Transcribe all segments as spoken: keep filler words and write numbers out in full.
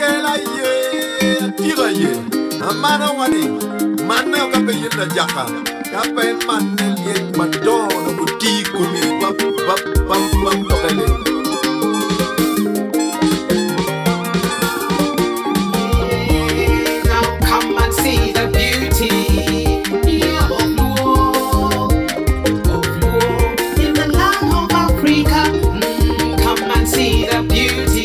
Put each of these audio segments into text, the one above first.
Ukela ye, tira ye. Amana wani, mana kape yenda jaka. Kape mana ye madonna boutique kumi bap bap bap bap lokale. Now come and see the beauty of Luo, of Luo in the land of Africa. Mm, come and see the beauty.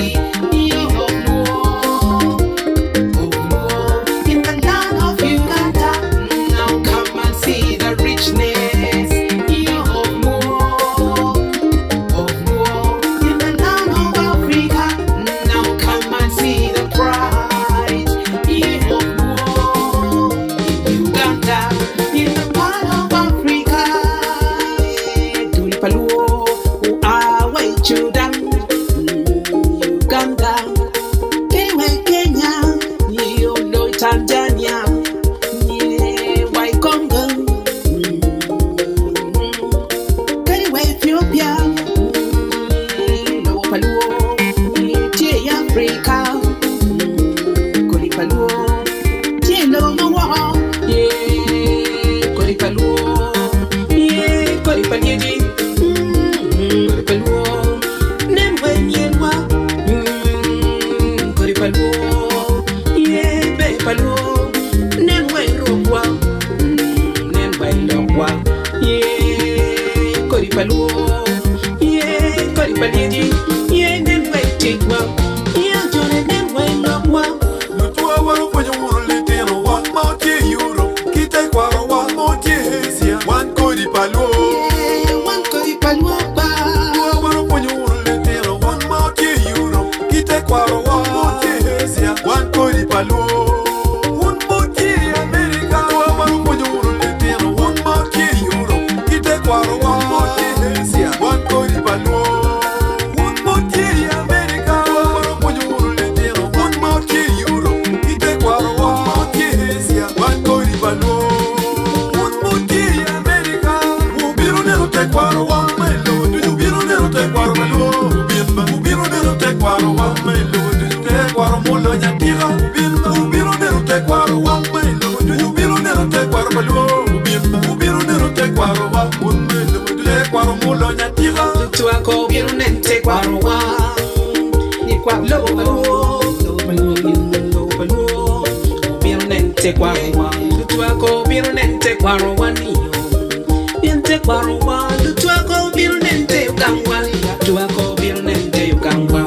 Tekwaro birune tekwaro wa ni kwa lo lo lo lo birune tekwaro wa Tekwaro birune tekwaro wa ni yo tekwaro wa Tekwaro birune tekangwa Tekwaro birune tekangwa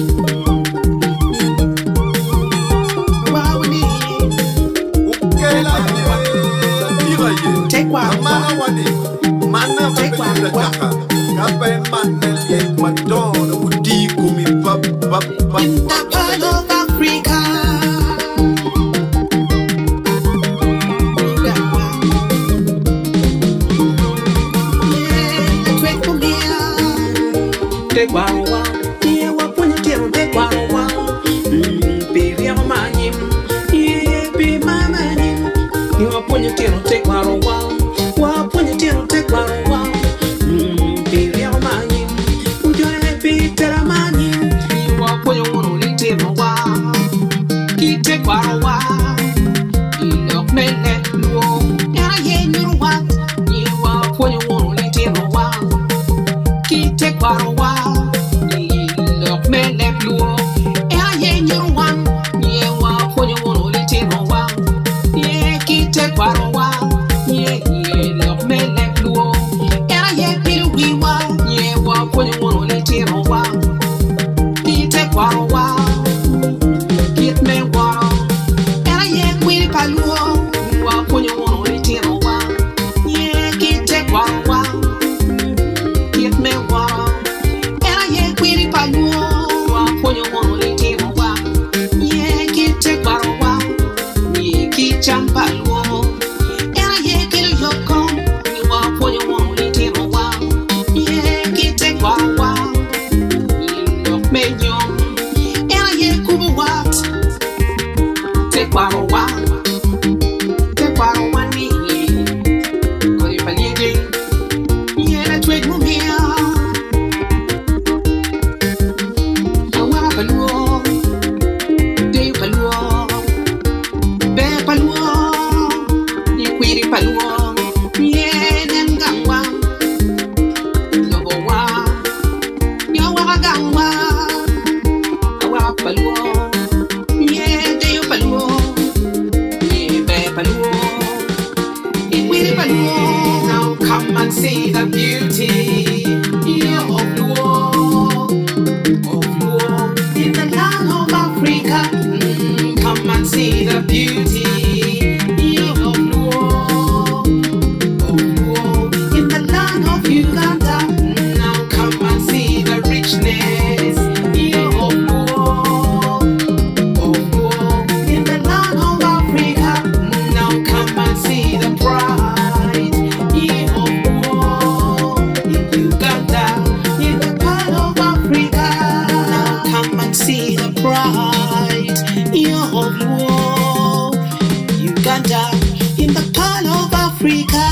wa ni ukela ye tekwaro mana wani mana tekwaro wa Kape manel ye madonna boutique kumi bap bap bap. In the part of Africa, Tekwaro wa, ye wa punya tero tekwaro wa, peri amanyim, ye pe mamanyim, ye wa punya tero tekwaro wa, wa punya tero tekwaro wa. Peter Mani, Ujone Peter Mani, you are for your own little the beauty. Year of Luo, of Luo, in the land of Uganda. Now come and see the richness. Year of Luo, of Luo, in the land of Africa. Now come and see the pride. Year of Luo, in Uganda, in the part of Africa. Now come and see the pride. Year of Luo, Uganda, in the part of Africa.